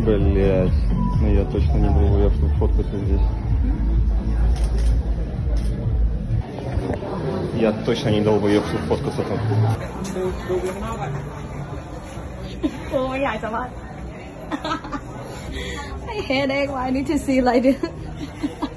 Блять, ну я точно не долбоеб, чтобы фоткаться здесь. Я точно не долбоеб, чтобы фоткаться там. Oh, yeah, it's a lot. I headache. I need to see like this.